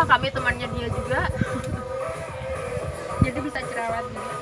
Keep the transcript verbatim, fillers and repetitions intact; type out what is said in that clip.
kami temannya dia juga. Jadi bisa cerewet gitu.